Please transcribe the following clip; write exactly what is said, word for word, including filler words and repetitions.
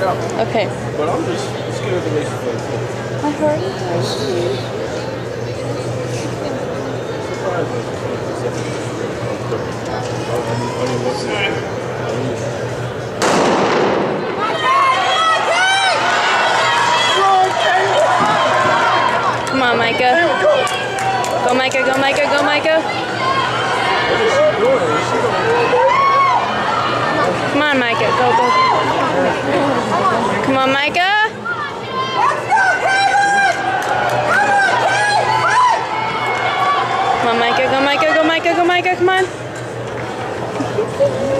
Okay. But I'm just scared to race for the My heart. Come on, Micah. Go, Micah, go, Micah, go, Micah. Come on, Micah. Go, go. Come on, Micah. Come on, Micah. Go, Micah. Go, Micah. Go, Micah. Come on.